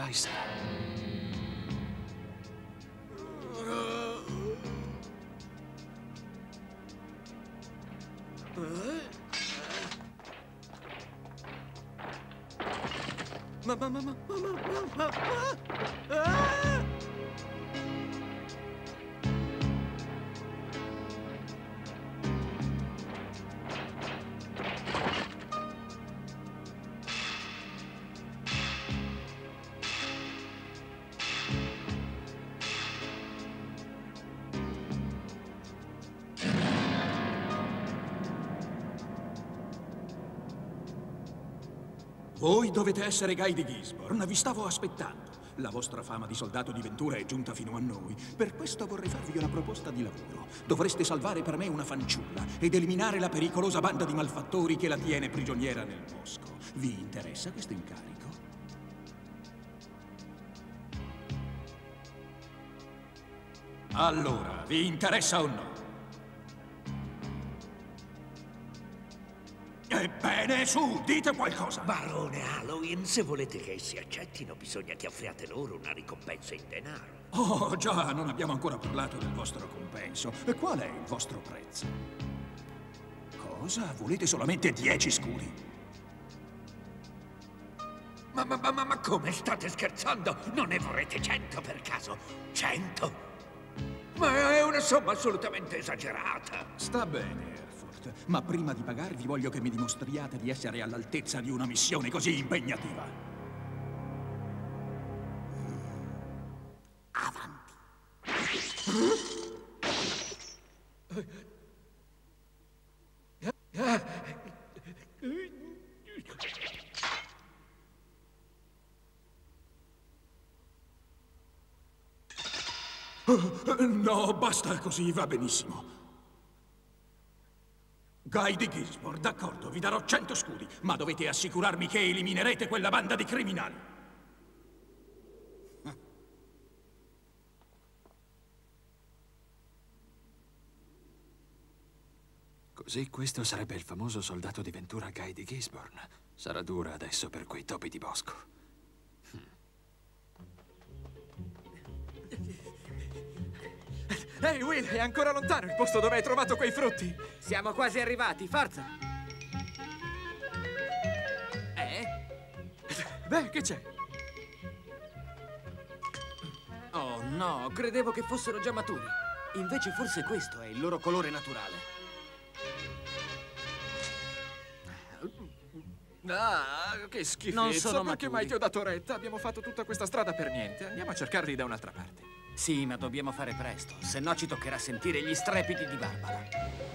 mai sarà. Voi dovete essere Guy di Gisborne, vi stavo aspettando. La vostra fama di soldato di Ventura è giunta fino a noi. Per questo vorrei farvi una proposta di lavoro. Dovreste salvare per me una fanciulla ed eliminare la pericolosa banda di malfattori che la tiene prigioniera nel bosco. Vi interessa questo incarico? Allora, vi interessa o no? Ebbene, su, dite qualcosa! Barone Halloween, se volete che essi accettino, bisogna che offriate loro una ricompensa in denaro. Oh, già, non abbiamo ancora parlato del vostro compenso. E qual è il vostro prezzo? Cosa? Volete solamente 10 scudi? Ma come? State scherzando? Non ne vorrete 100 per caso? 100? Ma è una somma assolutamente esagerata. Sta bene, Hereford, ma prima di pagarvi voglio che mi dimostriate di essere all'altezza di una missione così impegnativa. Avanti. No, basta così, va benissimo. Guy di Gisborne, d'accordo, vi darò 100 scudi, ma dovete assicurarmi che eliminerete quella banda di criminali. Così questo sarebbe il famoso soldato di Ventura Guy di Gisborne. Sarà dura adesso per quei topi di bosco. Ehi, Will, è ancora lontano il posto dove hai trovato quei frutti. Siamo quasi arrivati, forza! Beh, che c'è? Oh no, credevo che fossero già maturi. Invece forse questo è il loro colore naturale. Ah, che schifezza. Non sono Perché maturi. mai ti ho dato retta? Abbiamo fatto tutta questa strada per niente. Andiamo a cercarli da un'altra parte. Sì, ma dobbiamo fare presto, se no ci toccherà sentire gli strepiti di Barbara.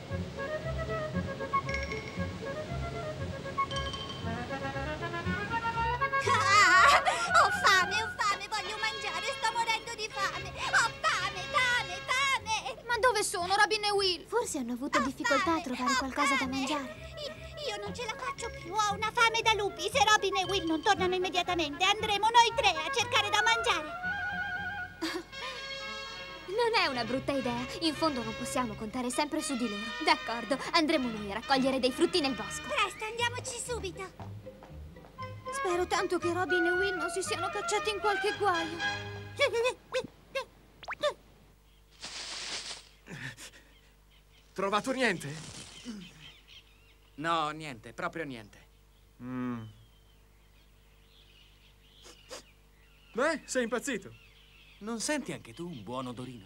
Ho fame, voglio mangiare, sto morendo di fame. Ho fame. Ma dove sono Robin e Will? Forse hanno avuto difficoltà a trovare qualcosa da mangiare. Io non ce la faccio più, ho una fame da lupi. Se Robin e Will non tornano immediatamente, andremo noi tre a cercare da mangiare. Non è una brutta idea. In fondo non possiamo contare sempre su di loro. D'accordo, andremo noi a raccogliere dei frutti nel bosco. Presto, andiamoci subito. Spero tanto che Robin e Will non si siano cacciati in qualche guaio. Trovato niente? No, niente, proprio niente. Beh, sei impazzito. Non senti anche tu un buon odorino?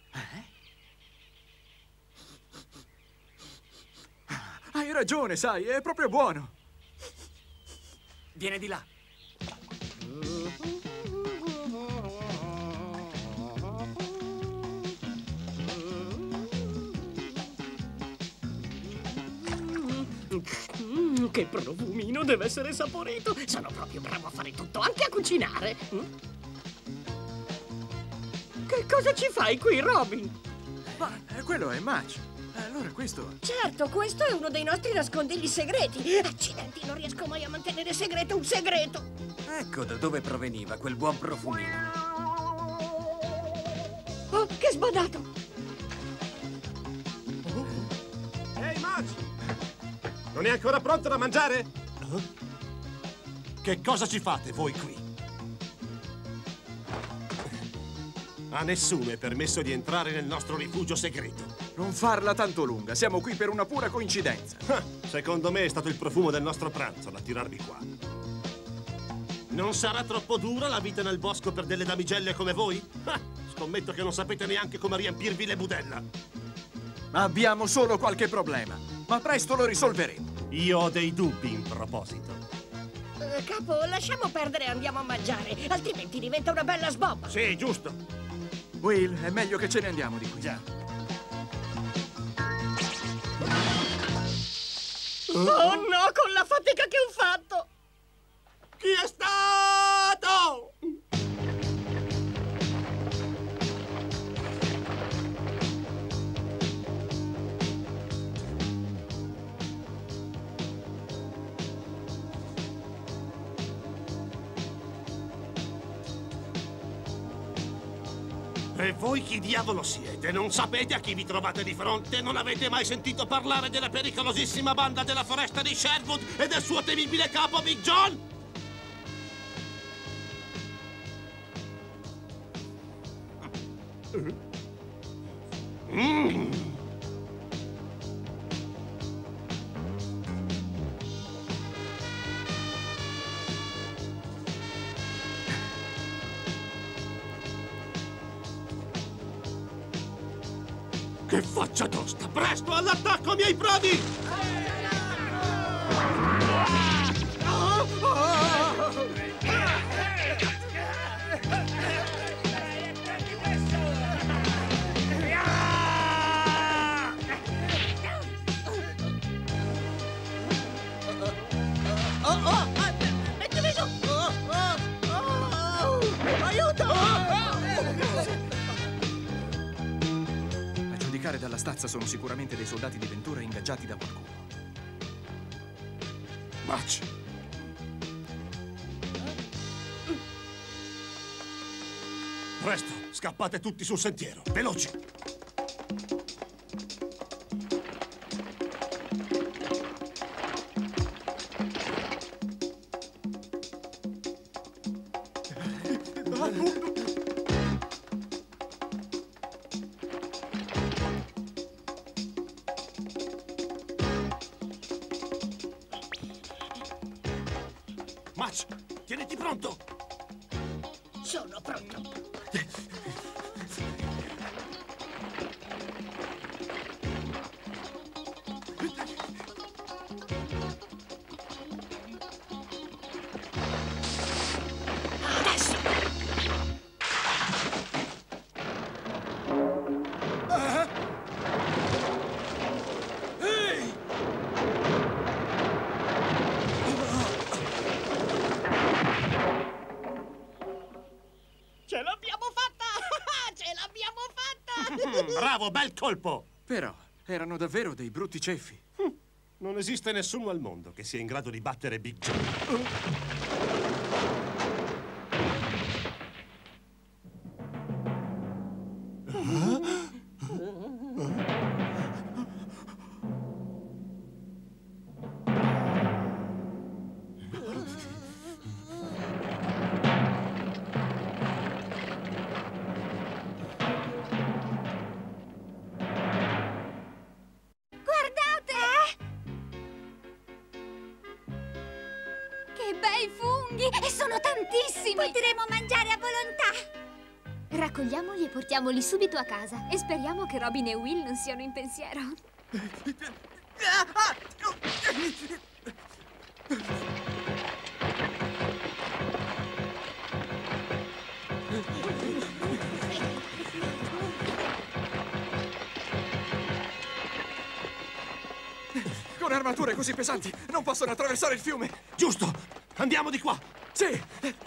Hai ragione, sai, è proprio buono. Viene di là. Che profumino, deve essere saporito. Sono proprio bravo a fare tutto, anche a cucinare. Che cosa ci fai qui, Robin? Ma quello è Match. Allora questo... Certo, questo è uno dei nostri nascondigli segreti. Accidenti, non riesco mai a mantenere segreto un segreto. Ecco da dove proveniva quel buon profumino. Oh, che sbadato! Ehi, Match! Non è ancora pronto da mangiare? Che cosa ci fate voi qui? A nessuno è permesso di entrare nel nostro rifugio segreto. Non farla tanto lunga, siamo qui per una pura coincidenza. Secondo me è stato il profumo del nostro pranzo ad attirarvi qua. Non sarà troppo dura la vita nel bosco per delle damigelle come voi? Scommetto che non sapete neanche come riempirvi le budella. Abbiamo solo qualche problema, ma presto lo risolveremo. Io ho dei dubbi in proposito. Capo, lasciamo perdere e andiamo a mangiare, altrimenti diventa una bella sbobba. Sì, giusto. Will, è meglio che ce ne andiamo di qui. Già. Oh no, con la fatica che ho fatto! Chi è stato? E voi chi diavolo siete? Non sapete a chi vi trovate di fronte? Non avete mai sentito parlare della pericolosissima banda della foresta di Sherwood e del suo temibile capo Big John? Che faccia tosta! Presto all'attacco, miei prodi! Mettimi su! Aiuto! A giudicare dalla stazza sono sicuramente dei soldati di Ventura ingaggiati da qualcuno. Match! Presto, scappate tutti sul sentiero, veloci! Match, tieniti pronto! Sono pronto. Adesso! Ehi! Ce l'abbiamo fatta! Ce l'abbiamo fatta! Bravo, bel colpo! Però erano davvero dei brutti ceffi. Non esiste nessuno al mondo che sia in grado di battere Big John. Che bei funghi! E sono tantissimi! Potremo mangiare a volontà! Raccogliamoli e portiamoli subito a casa. E speriamo che Robin e Will non siano in pensiero. Con armature così pesanti non possono attraversare il fiume. Giusto! Andiamo di qua! Sì!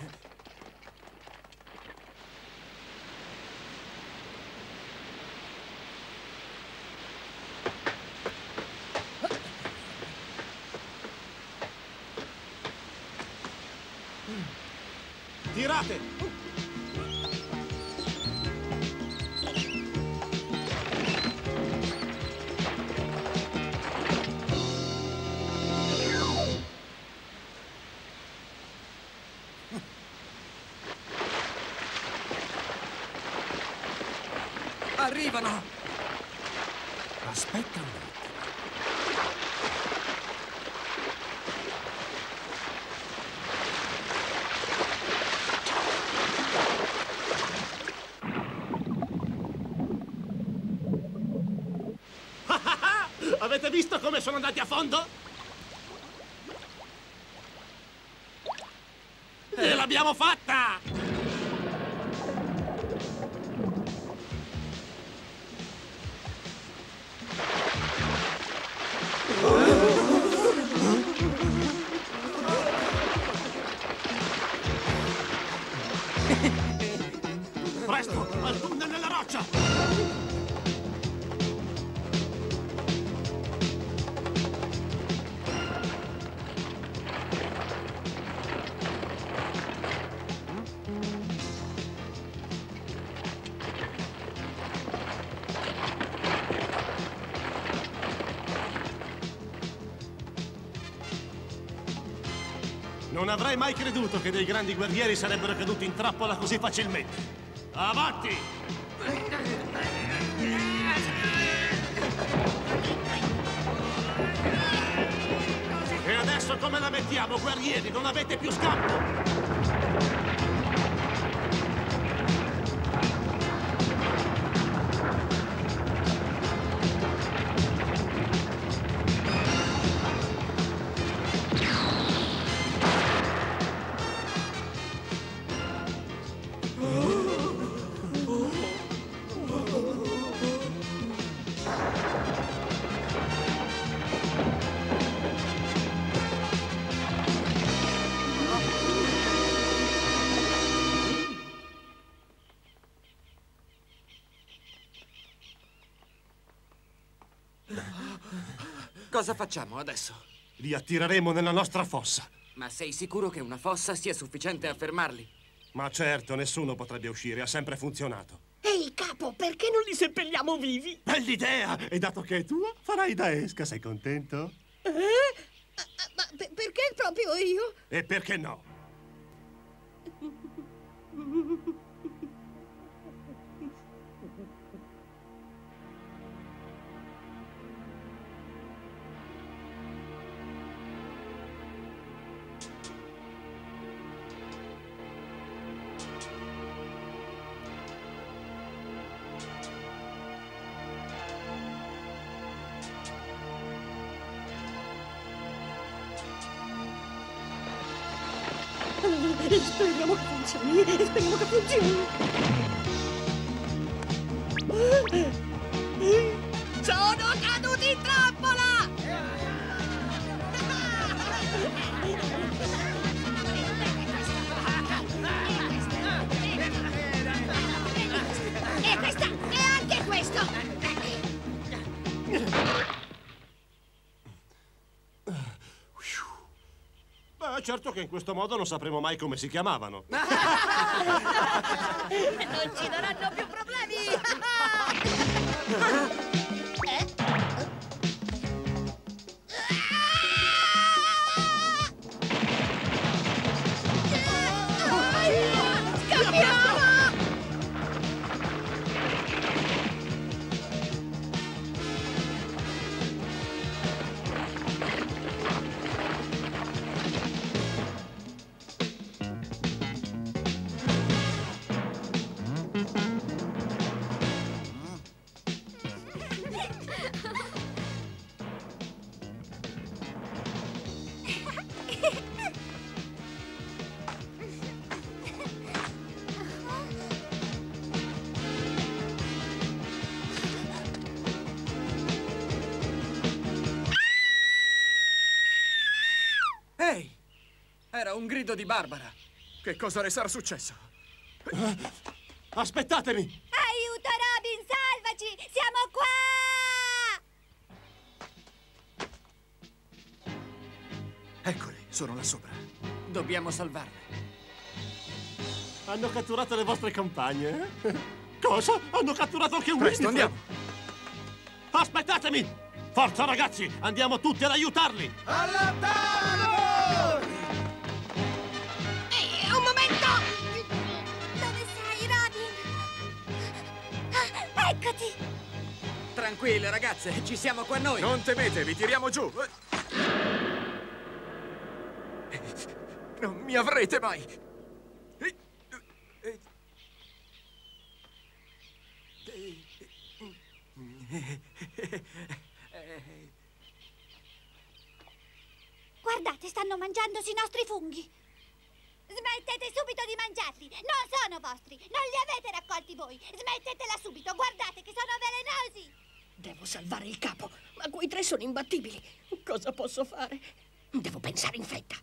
Tirate! Arrivano! Aspetta un attimo. Avete visto come sono andati a fondo? E l'abbiamo fatta! Presto, al tunnel nella roccia! Non avrei mai creduto che dei grandi guerrieri sarebbero caduti in trappola così facilmente. Avanti! E adesso come la mettiamo, guerrieri? Non avete più scampo! Cosa facciamo adesso? Li attireremo nella nostra fossa. Ma sei sicuro che una fossa sia sufficiente a fermarli? Ma certo, nessuno potrebbe uscire, ha sempre funzionato. Ehi, capo, perché non li seppelliamo vivi? Bell'idea! E dato che è tua, farai da esca, sei contento? Ma perché proprio io? E perché no? Speriamo che funzioni, speriamo che funzioni. Sono caduti in trappola! E questa, e anche questo! Certo che in questo modo non sapremo mai come si chiamavano. Non ci daranno più problemi! Scappiamo! Ehi! Era un grido di Barbara. Che cosa le sarà successo? Aspettatemi! Aiuto, Robin, salvaci! Siamo qua! Eccoli, sono là sopra. Dobbiamo salvarle. Hanno catturato le vostre compagne? Cosa? Hanno catturato anche un Presto, Winifred? andiamo! Aspettatemi! Forza, ragazzi! Andiamo tutti ad aiutarli! Un momento! Dove sei, Robin? Beccati! Tranquille, ragazze, ci siamo qua noi. Non temete, vi tiriamo giù. Non mi avrete mai. Guardate, stanno mangiandosi i nostri funghi. Smettete subito di mangiarli. Non sono vostri. Non li avete raccolti voi. Smettetela subito. Guardate che sono velenosi. Devo salvare il capo, ma quei tre sono imbattibili. Cosa posso fare? Devo pensare in fretta.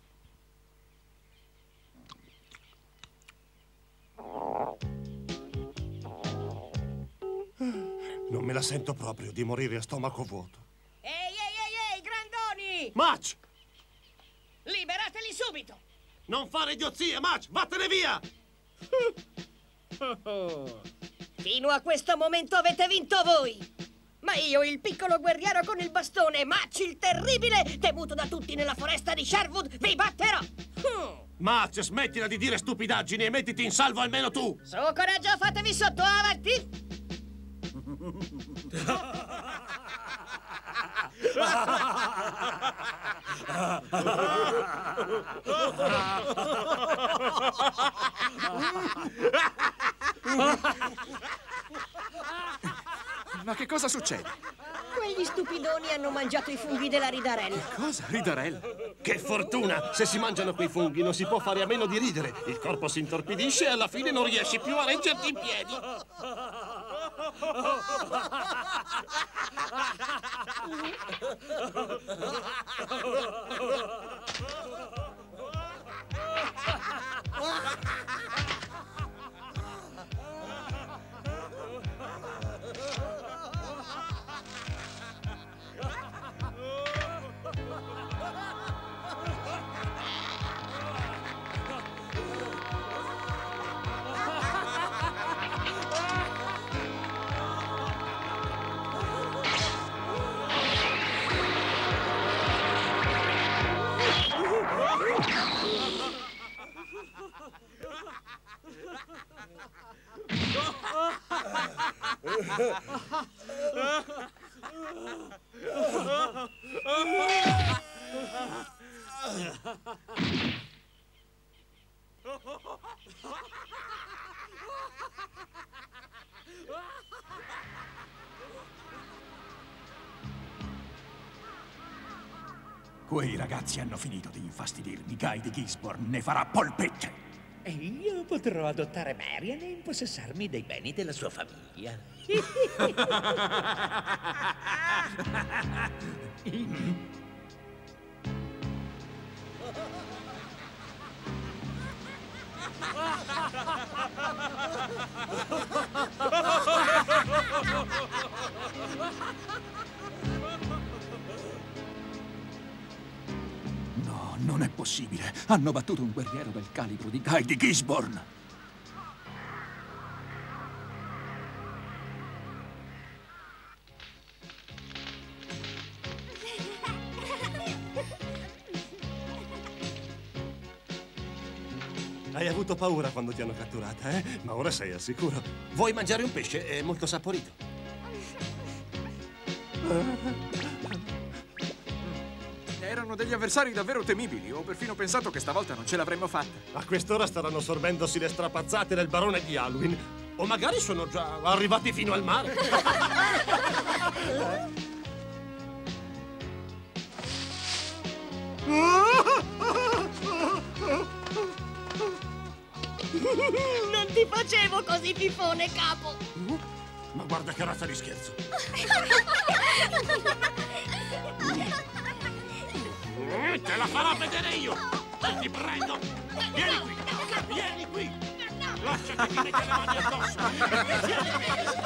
Non me la sento proprio di morire a stomaco vuoto. Ehi, grandoni! Match! Liberateli subito! Non fare idiozie, Match! Vattene via! Fino a questo momento avete vinto voi! Ma io, il piccolo guerriero con il bastone, Match il terribile, temuto da tutti nella foresta di Sherwood, vi batterò! Match, smettila di dire stupidaggini e mettiti in salvo almeno tu! Su, coraggio, fatevi sotto, avanti! Ma che cosa succede? Quegli stupidoni hanno mangiato i funghi della ridarella. Cosa? Ridarella? Che fortuna! Se si mangiano quei funghi non si può fare a meno di ridere. Il corpo si intorpidisce e alla fine non riesci più a reggerti in piedi. Quei ragazzi hanno finito di infastidirmi. Guy di Gisborne ne farà polpette. E io potrò adottare Marian e impossessarmi dei beni della sua famiglia. No, non è possibile. Hanno battuto un guerriero del calibro di Guy di Gisborne. Hai avuto paura quando ti hanno catturata, eh? Ma ora sei al sicuro. Vuoi mangiare un pesce? È molto saporito. Erano degli avversari davvero temibili. Ho perfino pensato che stavolta non ce l'avremmo fatta. A quest'ora staranno sorbendosi le strapazzate del barone di Alwyn. O magari sono già arrivati fino al mare. Non ti facevo così fifone, capo! Ma guarda che razza di scherzo. Te la farò vedere io! Ti prendo! Vieni qui! Vieni qui! Lasciati che ti mette le mani addosso!